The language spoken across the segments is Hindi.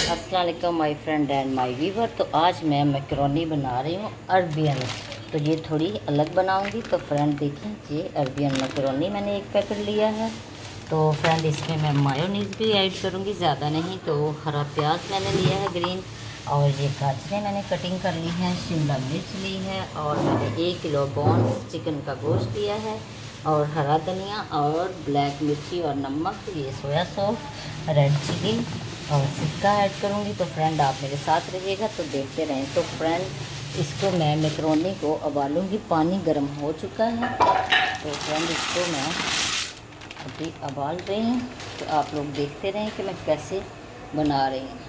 अस्सलाम वालेकुम my friend and my viewer. तो आज मैं मैकरोनी बना रही हूँ अरबियन। तो ये थोड़ी अलग बनाऊंगी। तो फ्रेंड देखिए, ये अरबियन मैकरोनी मैंने एक पैकेट लिया है। तो फ्रेंड इसमें मैं मायोनीज़ भी ऐड करूँगी, ज़्यादा नहीं। तो हरा प्याज मैंने लिया है ग्रीन, और ये गाजरें मैंने कटिंग कर ली हैं, शिमला मिर्च ली है, और मैंने 1 किलो बोन्स चिकन का गोश्त लिया है, और हरा धनिया और ब्लैक मिर्ची और नमक, ये सोया सॉस, रेड चिली और सिक्का ऐड करूँगी। तो फ्रेंड आप मेरे साथ रहिएगा, तो देखते रहें। तो फ्रेंड इसको मैं मैकरोनी को उबालूँगी, पानी गर्म हो चुका है। तो फ्रेंड इसको मैं अभी उबाल रही हूँ। तो आप लोग देखते रहें कि मैं कैसे बना रही हूँ।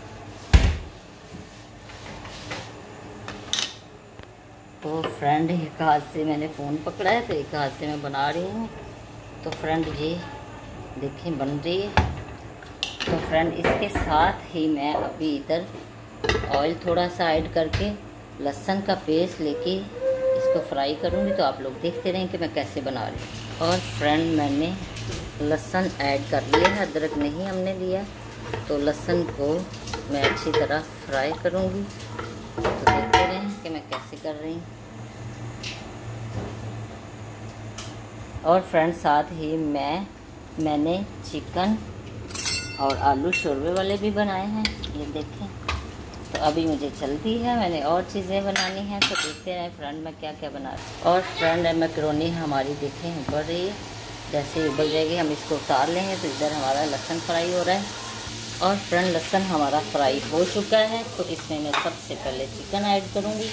तो फ्रेंड एक हाथ से मैंने फ़ोन पकड़ा है, तो एक हाथ से मैं बना रही हूँ। तो फ्रेंड ये देखें बन रही है। तो फ्रेंड इसके साथ ही मैं अभी इधर ऑयल थोड़ा सा ऐड करके लहसुन का पेस्ट लेके इसको फ्राई करूँगी। तो आप लोग देखते रहें कि मैं कैसे बना रही हूँ। और फ्रेंड मैंने लहसुन ऐड कर लिया है, अदरक नहीं हमने लिया। तो लहसुन को मैं अच्छी तरह फ्राई करूँगी। तो देखते रहें कि मैं कैसे कर रही हूँ। और फ्रेंड साथ ही मैंने चिकन और आलू शोरबे वाले भी बनाए हैं, ये देखें। तो अभी मुझे चलती है, मैंने और चीज़ें बनानी हैं। तो देखते हैं फ्रेंड मैं क्या क्या बना रही हूँ। और फ्रेंड मैकरोनी हमारी देखें उबल रही है। जैसे ही उबल जाएगी हम इसको उतार लेंगे। तो इधर हमारा लहसुन फ्राई हो रहा है। और फ्रेंड लहसुन हमारा फ्राई हो चुका है। तो इसमें मैं सबसे पहले चिकन ऐड करूँगी।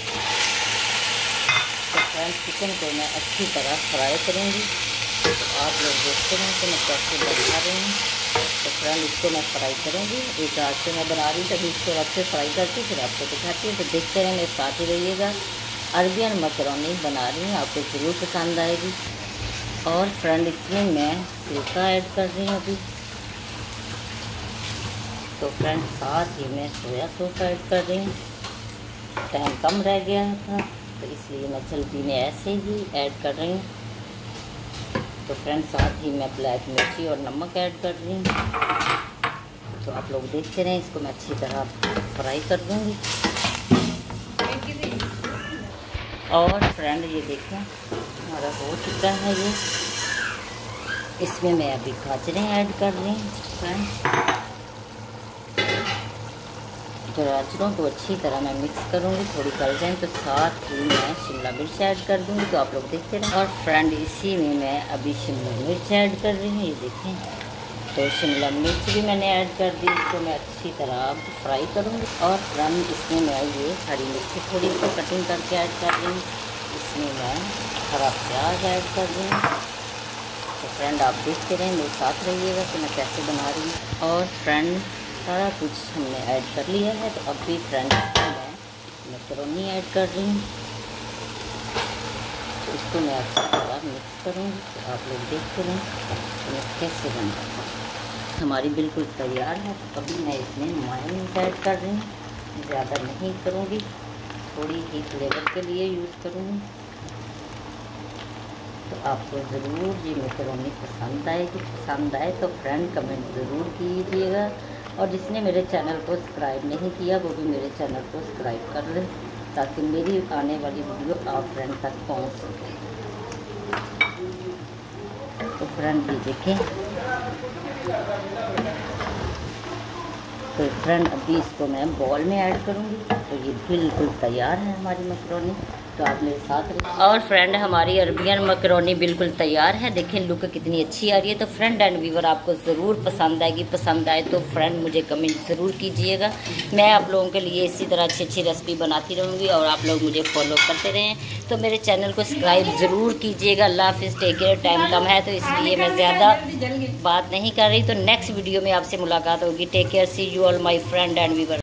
तो फ्रेंड चिकन को मैं अच्छी तरह फ्राई करूँगी। तो आप लोग देखते हैं कि मैं कैसे बना रही हूँ। तो फ्रेंड इसको मैं फ्राई करूँगी, एक हाथ से मैं बना रही हूँ, तभी इसको अलग से फ्राई करती फिर आपको दिखाती हूँ। तो देखते रहें, मेरे साथ ही रहिएगा। अरबियन मैकरोनी बना रही हूँ, आपको ज़रूर पसंद आएगी। और फ्रेंड इसमें मैं सिरका ऐड कर रही हूँ अभी। तो फ्रेंड साथ ही मैं सोया सॉस ऐड कर रही हूँ। टाइम कम रह गया था, तो इसलिए मैं जल्दी में ऐसे ही ऐड कर रही हूँ। तो फ्रेंड साथ ही मैं ब्लैक मिर्ची और नमक ऐड कर रही हूँ। तो आप लोग देखते रहें, इसको मैं अच्छी तरह फ्राई कर दूँगी। और फ्रेंड ये देखें हमारा हो चुका है ये। इसमें मैं अभी गाजरें ऐड कर रही हूँ फ्रेंड। तो गाजरों को अच्छी तरह मैं मिक्स करूँगी, थोड़ी गल जाए। तो साथ ही मैं शिमला मिर्च ऐड कर दूँगी। तो आप लोग देखते रहें। और फ्रेंड इसी में मैं अभी शिमला मिर्च ऐड कर रही हूँ, ये देखें। तो शिमला मिर्च भी मैंने ऐड कर दी। इसको मैं अच्छी तरह अब फ्राई करूँगी। और फ्रेंड इसमें मैं ये हरी मिर्ची थोड़ी सी कटिंग करके ऐड कर रही हूँ। इसमें मैं हरा प्याज ऐड कर रही हूँ। तो फ्रेंड आप देखते रहें, मेरे साथ रहिएगा कि मैं कैसे बना रही हूँ। और फ्रेंड सारा कुछ हमने ऐड कर लिया है। तो अब भी फ्रेंड मैं मैकरोनी ऐड कर रही हूँ। तो इसको मैं अच्छी तरह मिक्स करूँगी। तो आप लोग देखते रहें कि मैं कैसे बना रही हूँ। हमारी बिल्कुल तैयार है। तो अभी मैं इसमें मायोनीज़ ऐड कर रही हूँ, ज़्यादा नहीं करूँगी, थोड़ी ही फ्लेवर के लिए यूज़ करूँगी। तो आपको ज़रूर ये मैकरोनी पसंद आएगी। पसंद आए तो फ्रेंड कमेंट ज़रूर कीजिएगा। और जिसने मेरे चैनल को सब्सक्राइब नहीं किया वो भी मेरे चैनल को सब्सक्राइब कर ले, ताकि मेरी आने वाली वीडियो आप फ्रेंड तक पहुंच सके। तो फ्रेंड ये देखें। तो फ्रेंड अभी इसको मैं बॉल में ऐड करूँगी। तो ये बिल्कुल तैयार है हमारी मैकरोनी। तो आप मेरे साथ रहिए। और फ्रेंड हमारी अरबियन मैकरोनी बिल्कुल तैयार है। देखें लुक कितनी अच्छी आ रही है। तो फ्रेंड एंड व्यूवर आपको ज़रूर पसंद आएगी। पसंद आए तो फ्रेंड मुझे कमेंट ज़रूर कीजिएगा। मैं आप लोगों के लिए इसी तरह अच्छी अच्छी रेसिपी बनाती रहूँगी, और आप लोग मुझे फॉलो करते रहें। तो मेरे चैनल को सब्सक्राइब ज़रूर कीजिएगा। अल्लाह हाफिज़, टेक केयर। टाइम कम है तो इसलिए मैं ज़्यादा बात नहीं कर रही। तो नेक्स्ट वीडियो में आपसे मुलाकात होगी। Take care, see you all my friend and viewer.